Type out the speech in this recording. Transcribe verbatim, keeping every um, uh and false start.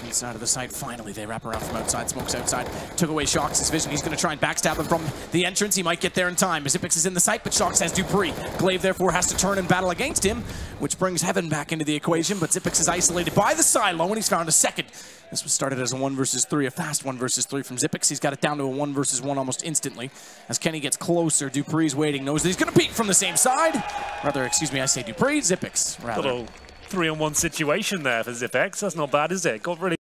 Inside of the site, finally they wrap around from outside, smokes outside, took away Shox' vision. He's going to try and backstab him from the entrance. He might get there in time. Xyp9x is in the site, but Shox has dupreeh. Glaive therefore has to turn and battle against him, which brings Heaven back into the equation, but Xyp9x is isolated by the silo, and he's found a second. This was started as a one versus three, a fast one versus three from Xyp9x. He's got it down to a one versus one almost instantly. As Kenny gets closer, dupreeh's waiting, knows that he's going to peek from the same side. Rather, excuse me, I say dupreeh, Xyp9x, rather. Little three on one situation there for Xyp9x. That's not bad, is it? Got really